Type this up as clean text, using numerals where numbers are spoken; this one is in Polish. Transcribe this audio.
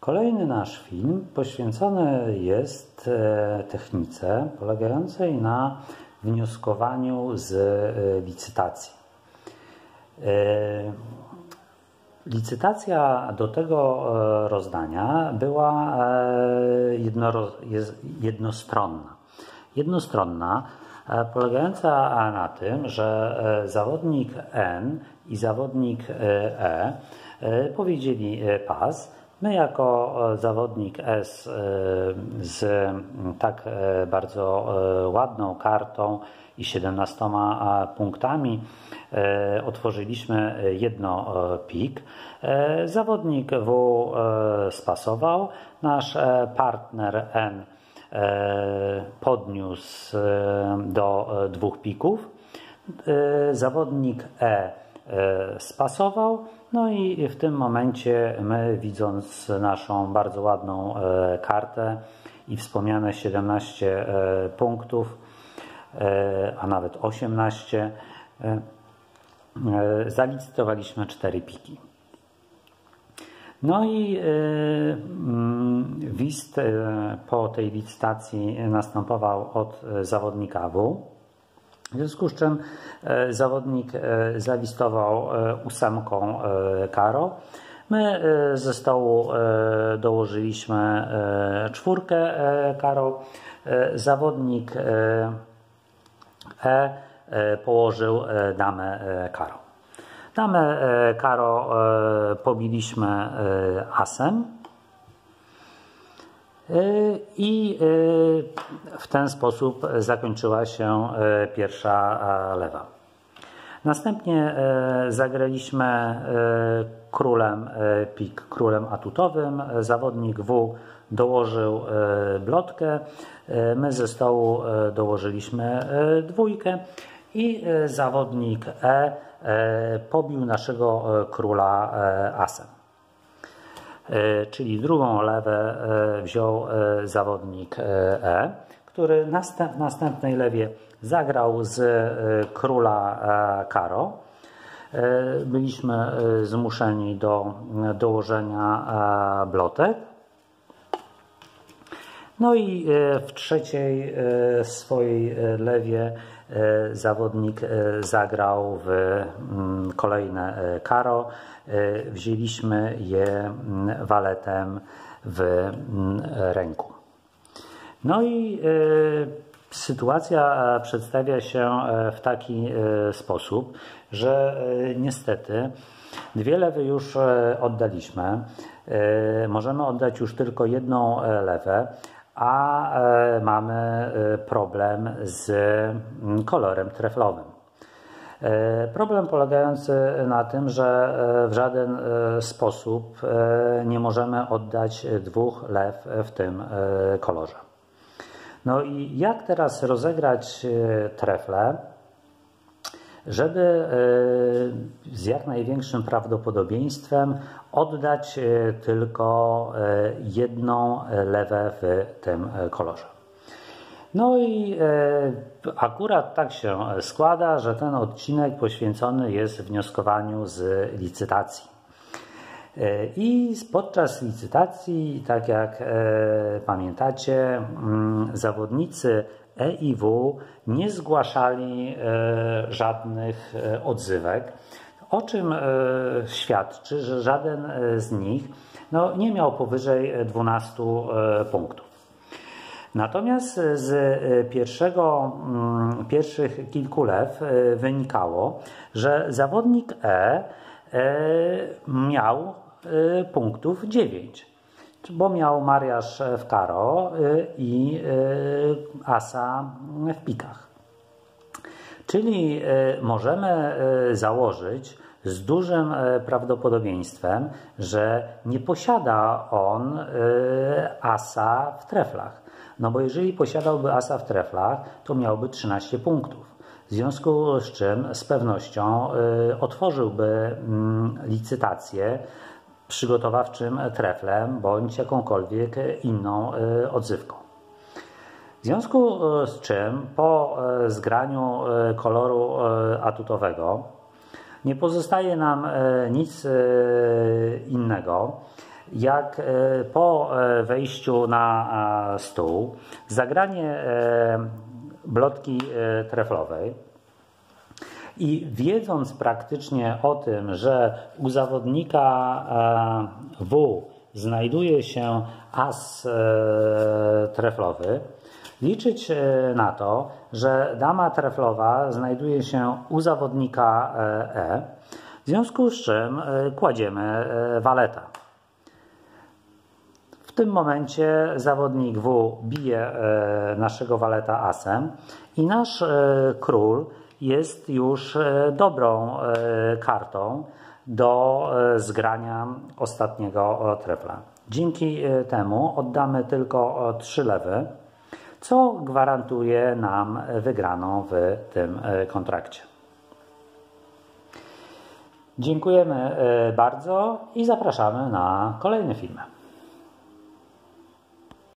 Kolejny nasz film poświęcony jest technice polegającej na wnioskowaniu z licytacji. Licytacja do tego rozdania była jednostronna, polegająca na tym, że zawodnik N i zawodnik E powiedzieli pas. My jako zawodnik S z tak bardzo ładną kartą i 17 punktami otworzyliśmy jedno pik. Zawodnik W spasował, nasz partner N podniósł do 2 pików, zawodnik E spasował, no i w tym momencie my, widząc naszą bardzo ładną kartę i wspomniane 17 punktów, a nawet 18, zalicytowaliśmy 4 piki. No i wist po tej licytacji następował od zawodnika W. W związku z czym zawodnik zalistował 8 karo. My ze stołu dołożyliśmy 4 karo. Zawodnik E położył damę karo. Damę karo pobiliśmy asem. I w ten sposób zakończyła się pierwsza lewa. Następnie zagraliśmy królem pik, królem atutowym. Zawodnik W dołożył blotkę. My ze stołu dołożyliśmy 2 i zawodnik E pobił naszego króla asem. Czyli drugą lewę wziął zawodnik E, który w następnej lewie zagrał z króla karo. Byliśmy zmuszeni do dołożenia blotek. No i w trzeciej swojej lewie zawodnik zagrał w kolejne karo. Wzięliśmy je waletem w ręku. No i sytuacja przedstawia się w taki sposób, że niestety 2 lewy już oddaliśmy. Możemy oddać już tylko 1 lewę, a mamy problem z kolorem treflowym. Problem polegający na tym, że w żaden sposób nie możemy oddać 2 lew w tym kolorze. No i jak teraz rozegrać trefle, żeby z jak największym prawdopodobieństwem oddać tylko 1 lewę w tym kolorze. No i akurat tak się składa, że ten odcinek poświęcony jest wnioskowaniu z licytacji. I podczas licytacji, tak jak pamiętacie, zawodnicy E i W nie zgłaszali żadnych odzywek, o czym świadczy, że żaden z nich nie miał powyżej 12 punktów. Natomiast z pierwszych kilku lew wynikało, że zawodnik E miał punktów 9, bo miał mariaż w karo i asa w pikach. Czyli możemy założyć z dużym prawdopodobieństwem, że nie posiada on asa w treflach. No bo jeżeli posiadałby asa w treflach, to miałby 13 punktów. W związku z czym z pewnością otworzyłby licytację przygotowawczym treflem bądź jakąkolwiek inną odzywką. W związku z czym po zgraniu koloru atutowego nie pozostaje nam nic innego, jak po wejściu na stół zagranie blotki treflowej i wiedząc praktycznie o tym, że u zawodnika W znajduje się as treflowy, liczyć na to, że dama treflowa znajduje się u zawodnika E, w związku z czym kładziemy waleta. W tym momencie zawodnik W bije naszego waleta asem i nasz król jest już dobrą kartą do zgrania ostatniego trefla. Dzięki temu oddamy tylko 3 lewy, co gwarantuje nam wygraną w tym kontrakcie. Dziękujemy bardzo i zapraszamy na kolejne filmy.